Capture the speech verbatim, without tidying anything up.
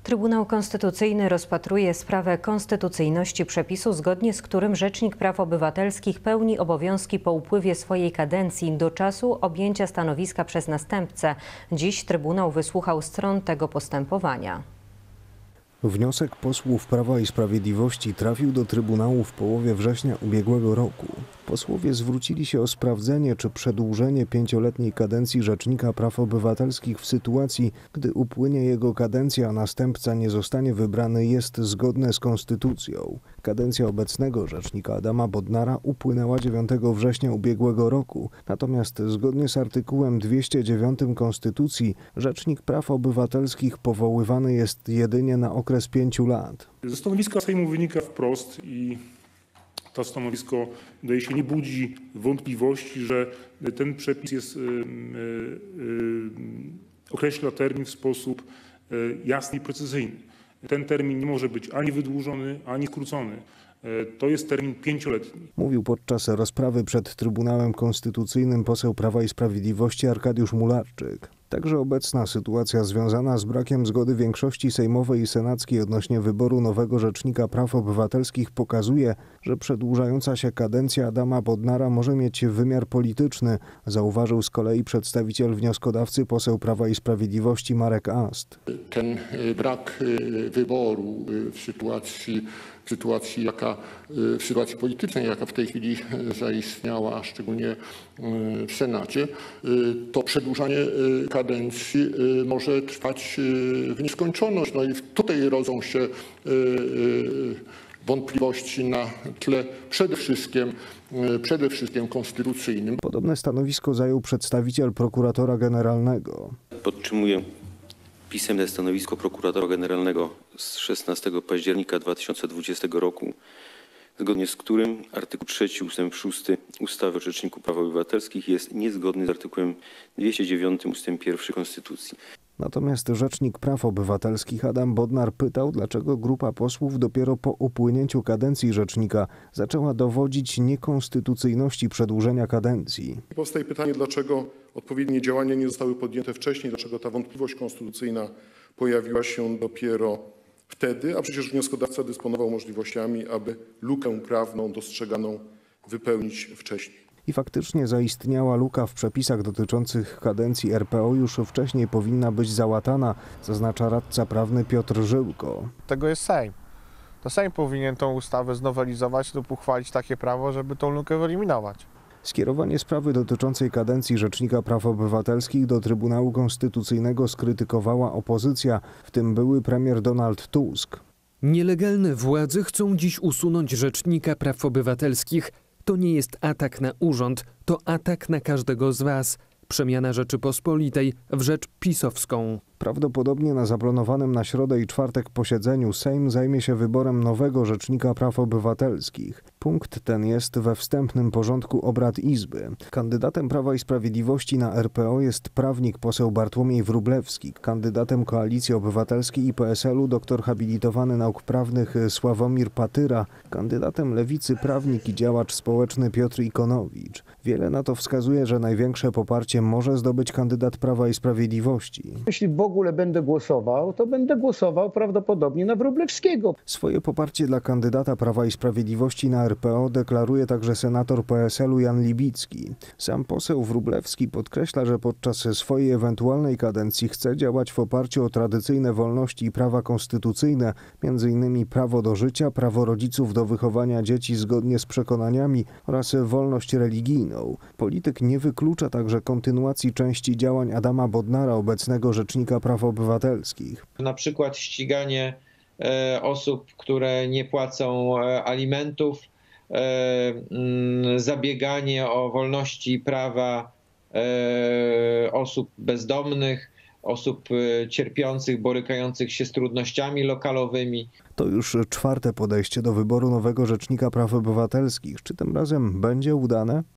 Trybunał Konstytucyjny rozpatruje sprawę konstytucyjności przepisu, zgodnie z którym Rzecznik Praw Obywatelskich pełni obowiązki po upływie swojej kadencji do czasu objęcia stanowiska przez następcę. Dziś Trybunał wysłuchał stron tego postępowania. Wniosek posłów Prawa i Sprawiedliwości trafił do Trybunału w połowie września ubiegłego roku. Posłowie zwrócili się o sprawdzenie, czy przedłużenie pięcioletniej kadencji Rzecznika Praw Obywatelskich w sytuacji, gdy upłynie jego kadencja, a następca nie zostanie wybrany, jest zgodne z konstytucją. Kadencja obecnego Rzecznika Adama Bodnara upłynęła dziewiątego września ubiegłego roku. Natomiast zgodnie z artykułem dwieście dziewiątym Konstytucji Rzecznik Praw Obywatelskich powoływany jest jedynie na okres pięciu lat. Ze stanowiska Sejmu wynika wprost i to stanowisko, wydaje się, nie budzi wątpliwości, że ten przepis jest, yy, yy, określa termin w sposób yy, jasny i precyzyjny. Ten termin nie może być ani wydłużony, ani skrócony. To jest termin pięcioletni. Mówił podczas rozprawy przed Trybunałem Konstytucyjnym poseł Prawa i Sprawiedliwości Arkadiusz Mularczyk. Także obecna sytuacja związana z brakiem zgody większości sejmowej i senackiej odnośnie wyboru nowego Rzecznika Praw Obywatelskich pokazuje, że przedłużająca się kadencja Adama Bodnara może mieć wymiar polityczny, zauważył z kolei przedstawiciel wnioskodawcy poseł Prawa i Sprawiedliwości Marek Ast. Ten brak wyboru w sytuacji w sytuacji, jaka, w sytuacji politycznej, jaka w tej chwili zaistniała, szczególnie w Senacie, to przedłużanie kadencji może trwać w nieskończoność. No i tutaj rodzą się wątpliwości na tle przede wszystkim, przede wszystkim konstytucyjnym. Podobne stanowisko zajął przedstawiciel prokuratora generalnego. Podtrzymuję pisemne stanowisko prokuratora generalnego z szesnastego października dwa tysiące dwudziestego roku, zgodnie z którym artykuł trzeci ustęp szósty ustawy o Rzeczniku Praw Obywatelskich jest niezgodny z artykułem dwieście dziewiątym ustęp pierwszy Konstytucji. Natomiast Rzecznik Praw Obywatelskich Adam Bodnar pytał, dlaczego grupa posłów dopiero po upłynięciu kadencji rzecznika zaczęła dowodzić niekonstytucyjności przedłużenia kadencji. Powstaje pytanie, dlaczego odpowiednie działania nie zostały podjęte wcześniej, dlaczego ta wątpliwość konstytucyjna pojawiła się dopiero wtedy, a przecież wnioskodawca dysponował możliwościami, aby lukę prawną dostrzeganą wypełnić wcześniej. I faktycznie zaistniała luka w przepisach dotyczących kadencji R P O już wcześniej powinna być załatana, zaznacza radca prawny Piotr Żyłko. Tego jest Sejm. To Sejm powinien tą ustawę znowelizować lub uchwalić takie prawo, żeby tą lukę wyeliminować. Skierowanie sprawy dotyczącej kadencji Rzecznika Praw Obywatelskich do Trybunału Konstytucyjnego skrytykowała opozycja, w tym były premier Donald Tusk. Nielegalne władze chcą dziś usunąć Rzecznika Praw Obywatelskich. To nie jest atak na urząd, to atak na każdego z was. Przemiana Rzeczypospolitej w rzecz pisowską. Prawdopodobnie na zaplanowanym na środę i czwartek posiedzeniu Sejm zajmie się wyborem nowego Rzecznika Praw Obywatelskich. Punkt ten jest we wstępnym porządku obrad Izby. Kandydatem Prawa i Sprawiedliwości na R P O jest prawnik poseł Bartłomiej Wróblewski. Kandydatem Koalicji Obywatelskiej i P S L u doktor habilitowany nauk prawnych Sławomir Patyra. Kandydatem Lewicy prawnik i działacz społeczny Piotr Ikonowicz. Wiele na to wskazuje, że największe poparcie może zdobyć kandydat Prawa i Sprawiedliwości. Jeśli w ogóle będę głosował, to będę głosował prawdopodobnie na Wróblewskiego. Swoje poparcie dla kandydata Prawa i Sprawiedliwości na R P O deklaruje także senator P S L u Jan Libicki. Sam poseł Wróblewski podkreśla, że podczas swojej ewentualnej kadencji chce działać w oparciu o tradycyjne wolności i prawa konstytucyjne, między innymi prawo do życia, prawo rodziców do wychowania dzieci zgodnie z przekonaniami oraz wolność religijną. Polityk nie wyklucza także kontynuacji części działań Adama Bodnara, obecnego Rzecznika Praw Obywatelskich. Na przykład ściganie e, osób, które nie płacą e, alimentów, e, m, zabieganie o wolności i prawa e, osób bezdomnych, osób e, cierpiących, borykających się z trudnościami lokalowymi. To już czwarte podejście do wyboru nowego Rzecznika Praw Obywatelskich. Czy tym razem będzie udane?